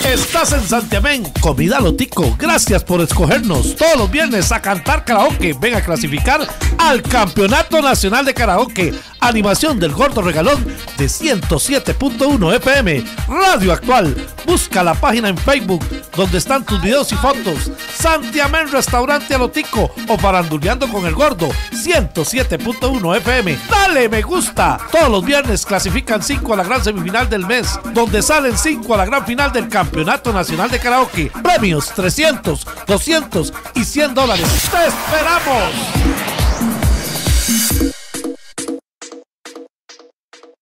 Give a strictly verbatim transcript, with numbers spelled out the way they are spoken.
Estás en Santiamén, Comida Lotico. Gracias por escogernos todos los viernes a cantar karaoke. Ven a clasificar al Campeonato Nacional de Karaoke. Animación del Gordo Regalón de ciento siete punto uno F M. Radio Actual. Busca la página en Facebook donde están tus videos y fotos. Santiamén Restaurante a Lotico o Faranduleando con el Gordo ciento siete punto uno F M. Dale me gusta. Todos los viernes clasifican cinco a la gran semifinal del mes, donde salen cinco a la gran final del Campeonato Nacional de Karaoke. Premios trescientos, doscientos y cien dólares. ¡Te esperamos!